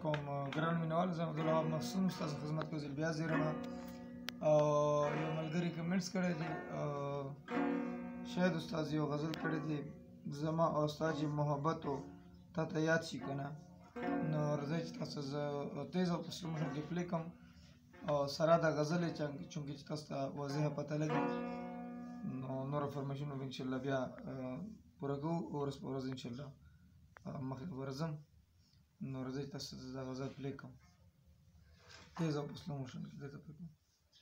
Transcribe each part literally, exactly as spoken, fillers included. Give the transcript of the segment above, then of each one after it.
کوم ګران مینوال، زه عبدالوهاب محسوم ستاسو خدمت کې ځل بیا زیرم. او یو ملګري کمنټس کړی دی، شاید استاد یو غزل کړی دی، زما او ستا چې محبت و تاته یاد شي کنه. نو راځئ چې تاسو زه تیز او په سلو موشن کې پلی کړم او سره دا غزل یې چونکې چې تاسو ته واضحه پته لګي، نو نور انفارمیشن به انشاءالله بیا پوره کوو ورځ په ورځ انشاءالله مخې ته ورځم. نو راځئ چې تاسو ته دا غزل پلی کړم تیز او په سلو موشن کې درته پلی کړم.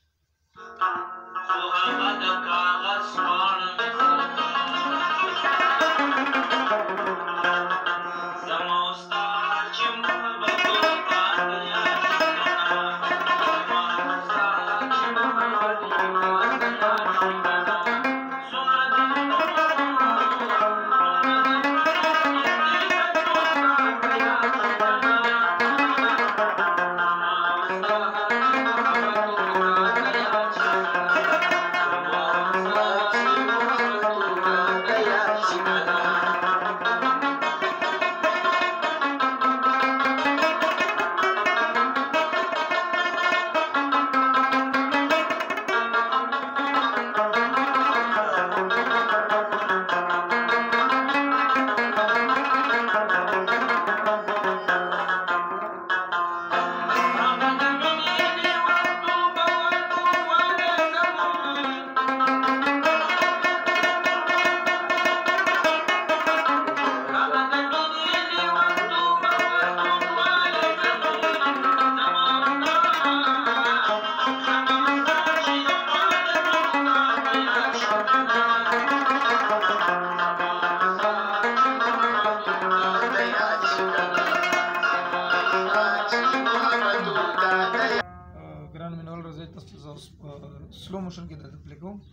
ګران مینوال، راځئ تاسو ته سلو موشن کې درته پلی کوم.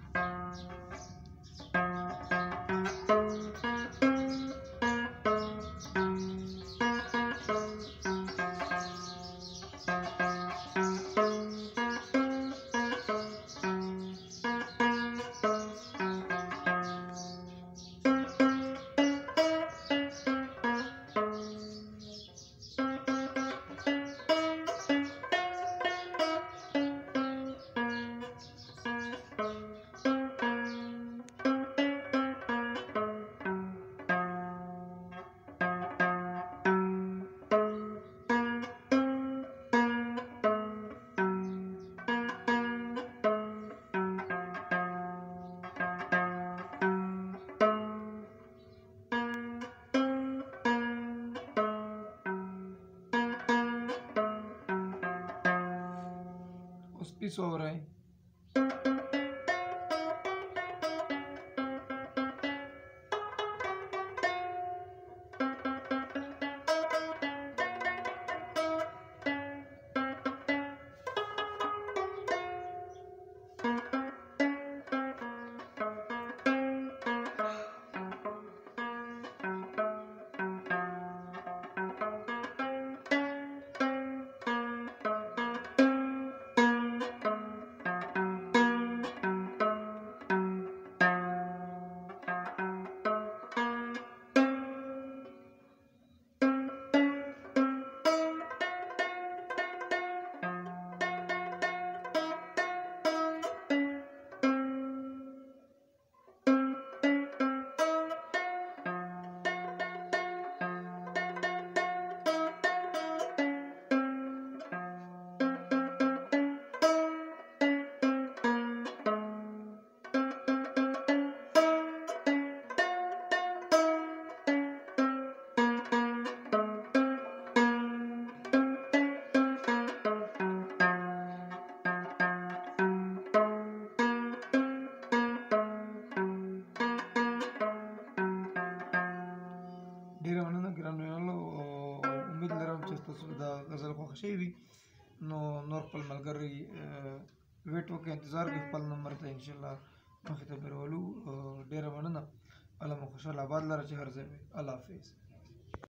اوس پیس واورئ. ډېره مننه ګران مینوالو، امید لرم چې ستاسو دا غزل خوښه شوې وي. نو نور خپل ملګري ویټ وکړئ، انتظار کوي خپل نمبر ته انشاءالله مخې ته به راولو. ډېره مننه، الله مو خوشحاله آباد لره چې هر ځای وي. الله حافظ.